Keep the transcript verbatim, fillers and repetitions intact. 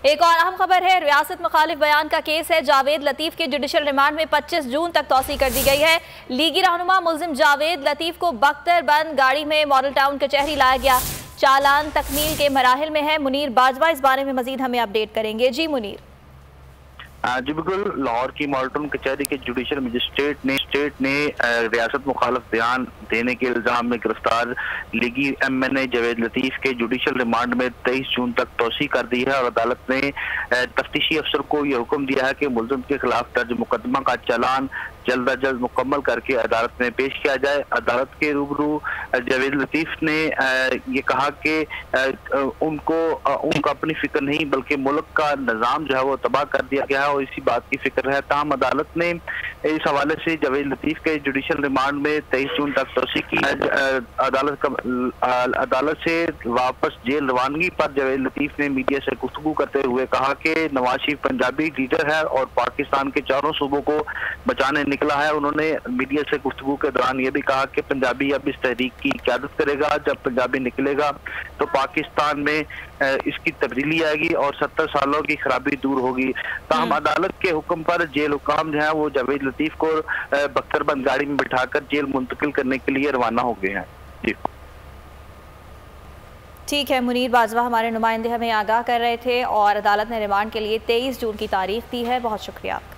ایک اور اہم خبر ہے، ریاست مخالف بیان کا کیس ہے۔ جاوید لطیف کے جوڈیشل ریمانڈ میں پچیس جون تک توسیع کر دی گئی ہے۔ لیگی رہنما ملزم جاوید لطیف کو بختر بند گاڑی میں ماڈل ٹاؤن کچہری لایا گیا۔ چالان تکمیل کے مراحل میں ہے۔ منیر باجوہ اس بارے میں مزید ہمیں اپڈیٹ کریں گے۔ جی منیر۔ جی بالکل، لاہور کی ماڈل ٹاؤن کچہری کے جوڈیشل مجسٹریٹ نے اسٹیٹ نے ریاست مخالف بیان دینے کے الزام میں گرفتار لیگی M N A Javed Latif کے جوڈیشل ریمانڈ میں تیئیس جون تک توسیع کر دی ہے، اور عدالت نے تفتیشی افسر کو یہ حکم دیا ہے کہ ملزم کے خلاف درج مقدمہ کا چالان جلد از جلد مکمل کر کے عدالت میں پیش کیا جائے۔ عدالت کے روبرو جاوید لطیف نے یہ کہا کہ ان کو ان کو اپنی فکر نہیں بلکہ ملک کا نظام جو ہے وہ تباہ کر دیا گیا ہے اور اسی بات کی فکر ہے۔ تاہم عدالت نے اس حوالے سے جاوید لطیف کے جوڈیشل ریمانڈ میں تیئیس جون تک توسیع کی۔ عدالت کا عدالت سے واپس جیل روانگی پر جاوید لطیف نے میڈیا سے گفتگو کرتے ہوئے کہا کہ نواز شریف پنجابی لیڈر ہے اور پاکستان کے چاروں صوبوں کو بچانے نکلا ہے۔ انہوں نے میڈیا سے گفتگو کے دوران یہ بھی کہا کہ پنجابی اب اس تحریک کی قیادت کرے گا۔ جب پنجابی نکلے گا تو پاکستان میں اس کی تبدیلی آئے گی اور ستر سالوں کی خرابی دور ہوگی۔ تاہم عدالت کے حکم پر جیل حکام جو ہیں وہ جاوید لطیف کو بختر بند گاڑی میں بٹھا کر جیل منتقل کرنے کے لیے روانہ ہو گئے ہیں۔ جی ٹھیک ہے، منیر باجوہ ہمارے نمائندے ہمیں آگاہ کر رہے تھے، اور عدالت نے ریمانڈ کے لیے تیئیس جون کی تاریخ دی ہے۔ بہت شکریہ آپ کا۔